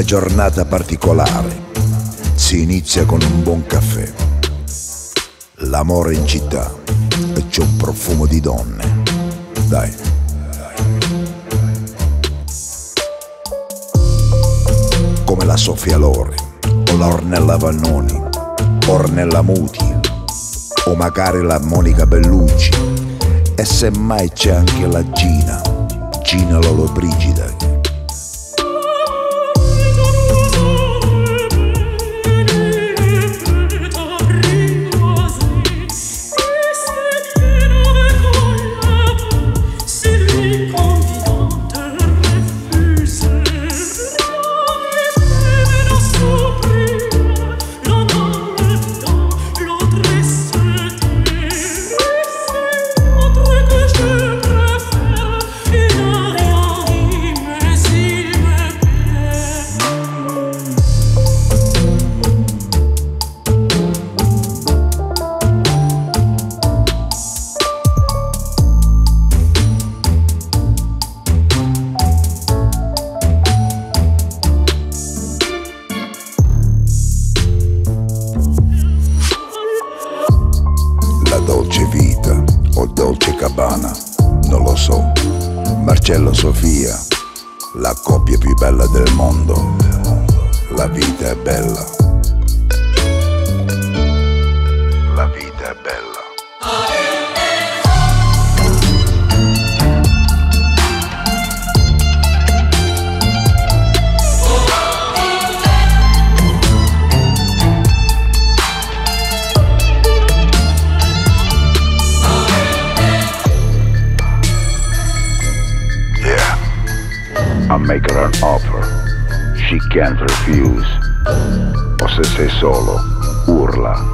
una giornata particolare si inizia con un buon caffè. L'amore in città e c'è un profumo di donne. Dai. Come la Sofia Loren o la Ornella Vannoni, Ornella Muti o magari la Monica Bellucci, e semmai c'è anche la Gina Lollobrigida. Dolce vita o dolce cabana, non lo so. Marcello Sofia, la coppia più bella del mondo. La vita è bella. La vita è bella. I make her an offer, she can't refuse. O se sei solo, urla.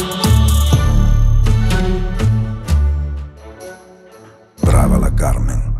Brava la Carmen.